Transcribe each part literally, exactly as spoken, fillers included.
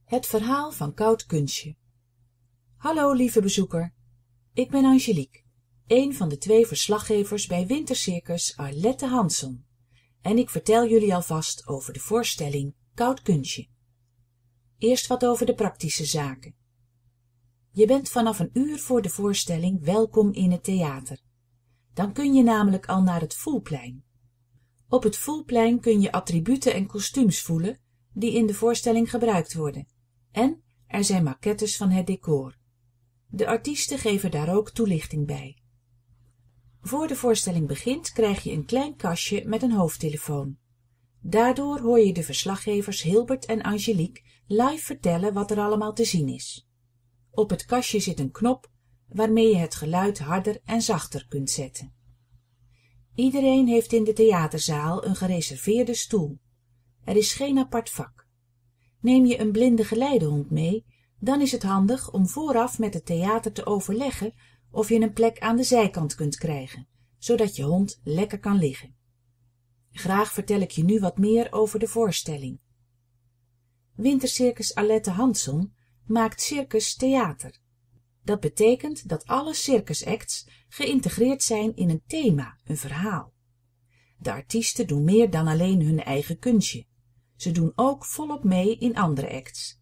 Het verhaal van Koud Kunstje. Hallo lieve bezoeker, ik ben Angelique, een van de twee verslaggevers bij Wintercircus Arlette Hansson, en ik vertel jullie alvast over de voorstelling Koud Kunstje. Eerst wat over de praktische zaken. Je bent vanaf een uur voor de voorstelling welkom in het theater. Dan kun je namelijk al naar het Voelplein. Op het Voelplein kun je attributen en kostuums voelen die in de voorstelling gebruikt worden. En er zijn maquettes van het decor. De artiesten geven daar ook toelichting bij. Voor de voorstelling begint krijg je een klein kastje met een hoofdtelefoon. Daardoor hoor je de verslaggevers Hilbert en Angelique live vertellen wat er allemaal te zien is. Op het kastje zit een knop waarmee je het geluid harder en zachter kunt zetten. Iedereen heeft in de theaterzaal een gereserveerde stoel. Er is geen apart vak. Neem je een blinde geleidehond mee, dan is het handig om vooraf met het theater te overleggen of je een plek aan de zijkant kunt krijgen, zodat je hond lekker kan liggen. Graag vertel ik je nu wat meer over de voorstelling. Wintercircus Arlette Hansson maakt circus theater. Dat betekent dat alle circusacts geïntegreerd zijn in een thema, een verhaal. De artiesten doen meer dan alleen hun eigen kunstje. Ze doen ook volop mee in andere acts.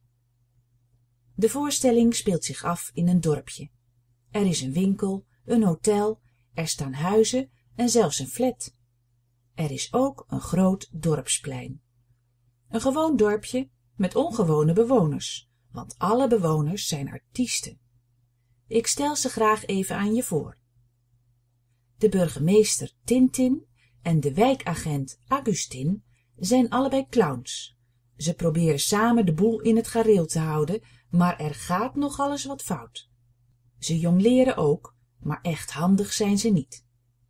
De voorstelling speelt zich af in een dorpje. Er is een winkel, een hotel, er staan huizen en zelfs een flat. Er is ook een groot dorpsplein. Een gewoon dorpje met ongewone bewoners, want alle bewoners zijn artiesten. Ik stel ze graag even aan je voor. De burgemeester Tintin en de wijkagent Augustin zijn allebei clowns. Ze proberen samen de boel in het gareel te houden, maar er gaat nogal eens wat fout. Ze jongleren ook, maar echt handig zijn ze niet.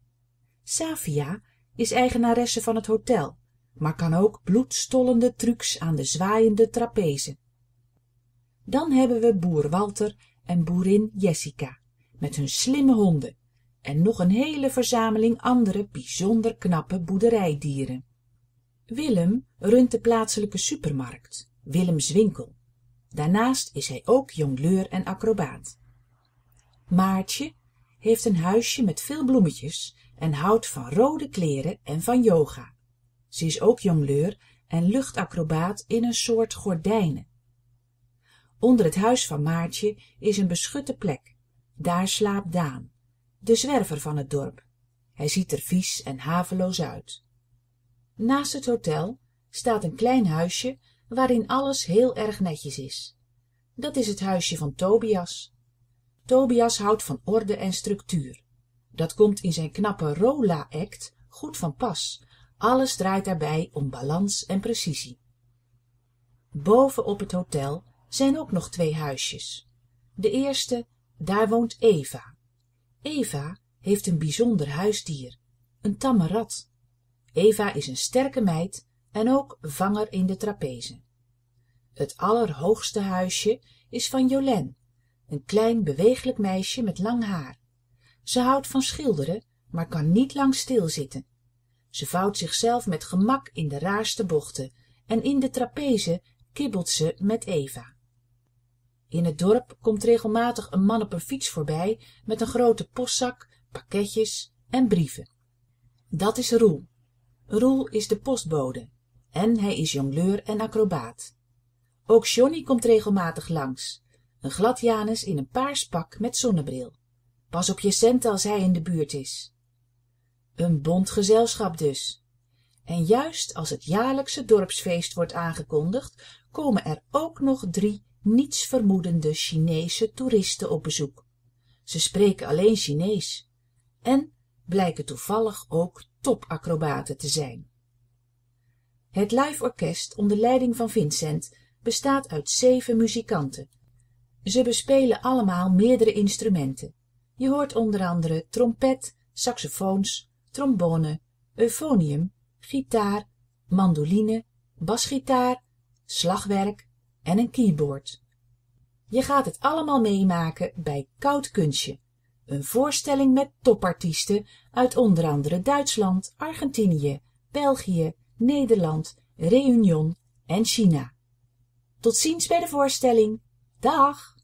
Savia is eigenaresse van het hotel, maar kan ook bloedstollende trucs aan de zwaaiende trapeze. Dan hebben we boer Walter en boerin Jessica, met hun slimme honden, en nog een hele verzameling andere bijzonder knappe boerderijdieren. Willem runt de plaatselijke supermarkt, Willems winkel. Daarnaast is hij ook jongleur en acrobaat. Maartje heeft een huisje met veel bloemetjes en houdt van rode kleren en van yoga. Ze is ook jongleur en luchtacrobaat in een soort gordijnen. Onder het huis van Maartje is een beschutte plek. Daar slaapt Daan, de zwerver van het dorp. Hij ziet er vies en haveloos uit. Naast het hotel staat een klein huisje waarin alles heel erg netjes is. Dat is het huisje van Tobias. Tobias houdt van orde en structuur. Dat komt in zijn knappe Rola-act goed van pas. Alles draait daarbij om balans en precisie. Boven op het hotel zijn ook nog twee huisjes. De eerste, daar woont Eva. Eva heeft een bijzonder huisdier, een tamme rat. Eva is een sterke meid en ook vanger in de trapeze. Het allerhoogste huisje is van Jolène, een klein beweeglijk meisje met lang haar. Ze houdt van schilderen, maar kan niet lang stilzitten. Ze vouwt zichzelf met gemak in de raarste bochten en in de trapeze kibbelt ze met Eva. In het dorp komt regelmatig een man op een fiets voorbij met een grote postzak, pakketjes en brieven. Dat is Roel. Roel is de postbode en hij is jongleur en acrobaat. Ook Johnny komt regelmatig langs, een gladjanus in een paars pak met zonnebril. Pas op je centen als hij in de buurt is. Een bont gezelschap dus. En juist als het jaarlijkse dorpsfeest wordt aangekondigd, komen er ook nog drie nietsvermoedende Chinese toeristen op bezoek. Ze spreken alleen Chinees en blijken toevallig ook topacrobaten te zijn. Het live orkest onder leiding van Vincent bestaat uit zeven muzikanten. Ze bespelen allemaal meerdere instrumenten. Je hoort onder andere trompet, saxofoons, trombone, euphonium, gitaar, mandoline, basgitaar, slagwerk en een keyboard. Je gaat het allemaal meemaken bij Koud Kunstje, een voorstelling met topartiesten uit onder andere Duitsland, Argentinië, België, Nederland, Réunion en China. Tot ziens bij de voorstelling. Dag!